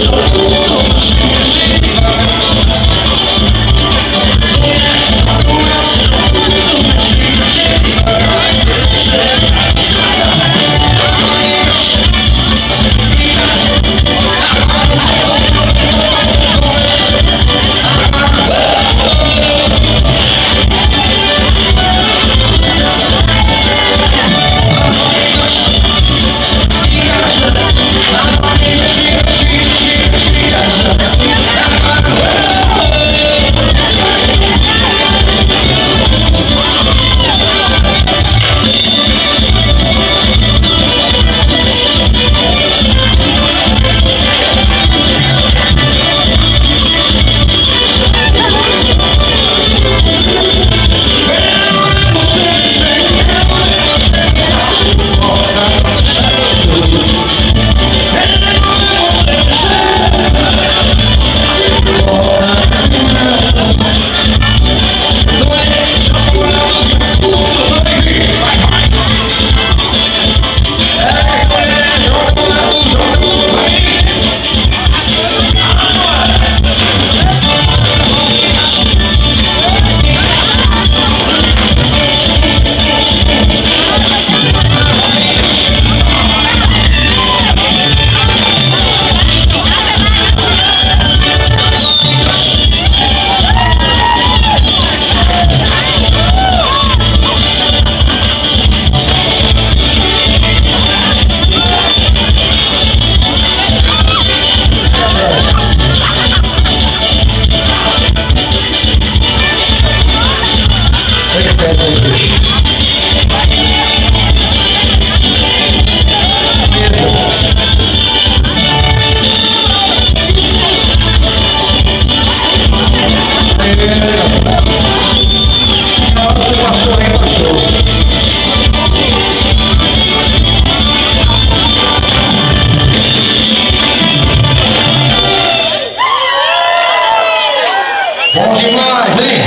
Bom demais, hein?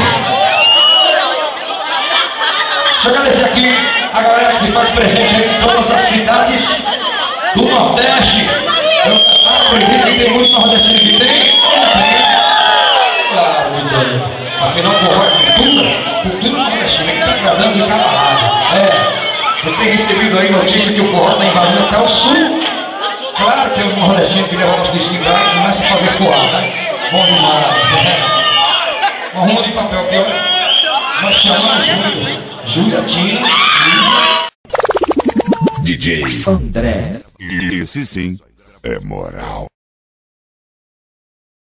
Deixa eu agradecer aqui a galera que se faz presente em todas as cidades do Nordeste. Eu acredito que tem muito nordestino que tem. Claro, muito bem. Afinal, cultura nordestina que está agradando de camarada. Eu tenho recebido aí notícia que o forró está invadindo até o sul. Claro que é o nordestino que leva o nosso disco e começa a fazer forró, né? Bom demais, né? Uma ruma de papel aqui, ó. Nós chamamos muito Juliatina. DJ André. Esse sim é moral.